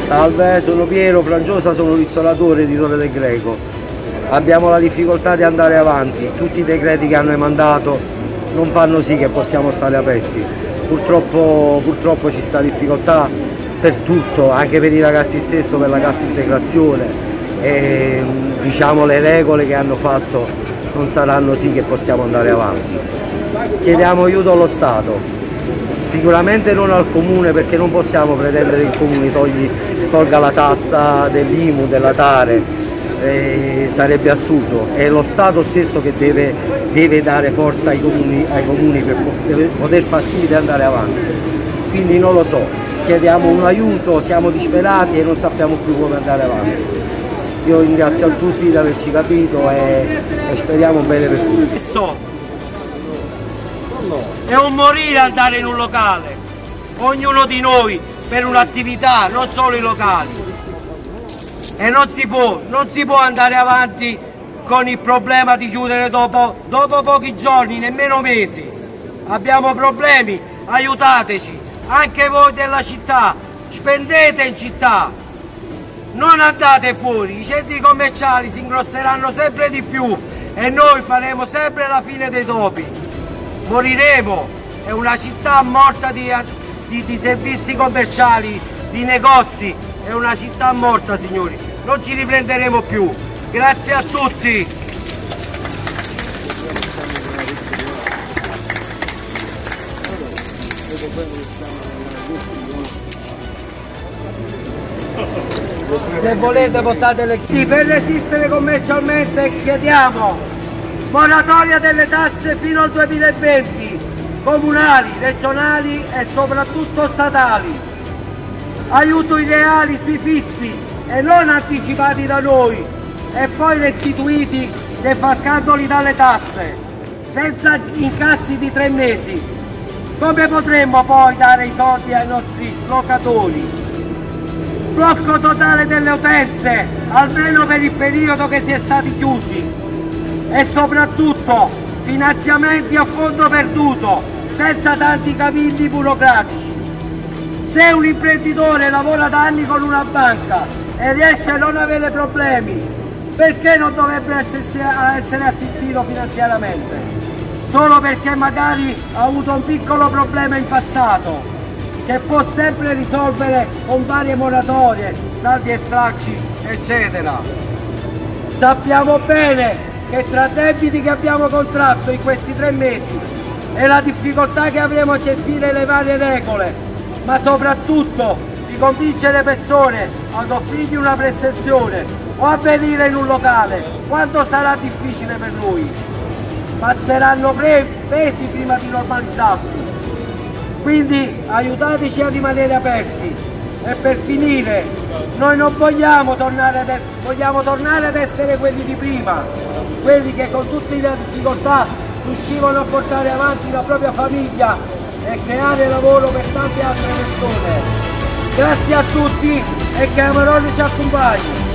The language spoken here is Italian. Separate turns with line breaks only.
Salve, sono Piero Frangiosa, sono ristoratore di Torre del Greco. Abbiamo la difficoltà di andare avanti, tutti i decreti che hanno emandato non fanno sì che possiamo stare aperti. Purtroppo ci sta difficoltà per tutto, anche per i ragazzi stesso, per la cassa integrazione. E, diciamo, le regole che hanno fatto non saranno sì che possiamo andare avanti. Chiediamo aiuto allo Stato, sicuramente non al Comune, perché non possiamo pretendere che il Comune tolga la tassa dell'IMU, della Tare, sarebbe assurdo. È lo Stato stesso che deve dare forza ai comuni per poter far sì di andare avanti. Quindi non lo so, chiediamo un aiuto, siamo disperati e non sappiamo più come andare avanti. Io ringrazio a tutti di averci capito e speriamo bene per tutti.
È un morire andare in un locale, ognuno di noi per un'attività, non solo i locali. E non si può andare avanti con il problema di chiudere dopo pochi giorni, nemmeno mesi. Abbiamo problemi, aiutateci, anche voi della città, spendete in città. Non andate fuori, i centri commerciali si ingrosseranno sempre di più e noi faremo sempre la fine dei topi. Moriremo, è una città morta di servizi commerciali, di negozi, è una città morta, signori, non ci riprenderemo più. Grazie a tutti. Se volete posate le chiavi. Per resistere commercialmente chiediamo moratoria delle tasse fino al 2020, comunali, regionali e soprattutto statali. Aiuti reali sui fissi e non anticipati da noi e poi restituiti defalcandoli dalle tasse, senza incassi di 3 mesi. Come potremmo poi dare i soldi ai nostri locatori? Blocco totale delle utenze, almeno per il periodo che si è stati chiusi. E soprattutto finanziamenti a fondo perduto, senza tanti cavilli burocratici. Se un imprenditore lavora da anni con una banca e riesce a non avere problemi, perché non dovrebbe essere assistito finanziariamente? Solo perché magari ha avuto un piccolo problema in passato, che può sempre risolvere con varie moratorie, saldi e stralci, eccetera. Sappiamo bene che tra debiti che abbiamo contratto in questi 3 mesi e la difficoltà che avremo a gestire le varie regole, ma soprattutto di convincere persone ad offrirgli una prestazione o a venire in un locale, quanto sarà difficile per lui. Passeranno mesi prima di normalizzarsi. Quindi aiutateci a rimanere aperti. E per finire, noi non vogliamo tornare ad essere quelli di prima, quelli che con tutte le difficoltà riuscivano a portare avanti la propria famiglia e creare lavoro per tante altre persone. Grazie a tutti e che Amarone ci accompagni.